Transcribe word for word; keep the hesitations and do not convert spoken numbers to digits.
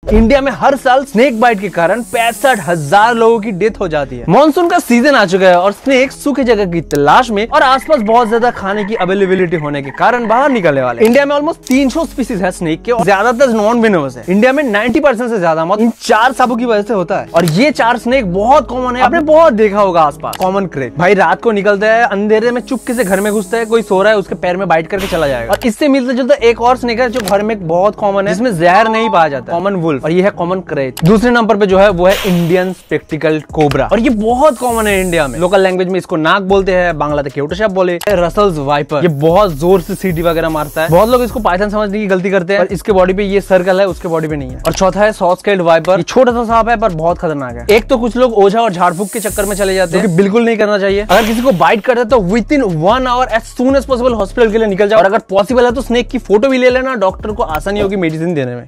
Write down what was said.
India में हर साल snake bite के कारण पैंसठ हजार लोगों की डेथ हो जाती है। मानसून का सीजन आ चुका है और स्नेक सूखे जगह की तलाश में और आसपास बहुत ज्यादा खाने की अवेलेबिलिटी होने के कारण बाहर निकलने वाले। इंडिया में ऑलमोस्ट तीन सौ स्पीसीज है स्नेक के और ज्यादातर नॉन वेनोमस है। इंडिया में नब्बे परसेंट से ज्यादा मौत इन चार सांपों की वजह से होता है और ये चार स्नेक बहुत कॉमन है। आपने बहुत देखा होगा आसपास। कॉमन क्रेक भाई रात को निकलता है, अंधेरे में चुपके से घर में घुसता है, कोई सो रहा है उसके पैर में बाइट करके चला जाएगा। और इससे मिलता जुलता एक और स्नेक है जो घर में बहुत कॉमन है, जिसमें जहर नहीं पाया जाता, कॉमन वुल्फ, और ये है कॉमन क्रेक। दूसरे नंबर पे जो है वो है इंडियन स्पेक्टिकल कोबरा और ये बहुत कॉमन है इंडिया में। लोकल लैंग्वेज में इसको नाग बोलते हैं, बांग्ला में केवटोशैप बोले। रसल्स वाइपर, ये बहुत जोर से सीटी वगैरह मारता है। बहुत लोग इसको पाइथन समझने की गलती करते हैं और इसके बॉडी पे ये सर्कल है, उसके बॉडी पे नहीं है। और चौथा है सॉफ्ट-स्केल्ड वाइपर, ये छोटा सा सांप है पर बहुत खतरनाक है। एक तो कुछ लोग ओझा और झाड़ फूक के चक्कर में चले जाते हैं, बिल्कुल नहीं करना चाहिए। अगर किसी को बाइट करता है तो within one hour as soon as possible hospital के लिए निकल जाओ और अगर पॉसिबल है तो स्नेक की फोटो भी ले लेना, डॉक्टर को आसानी होगी मेडिसिन देने में।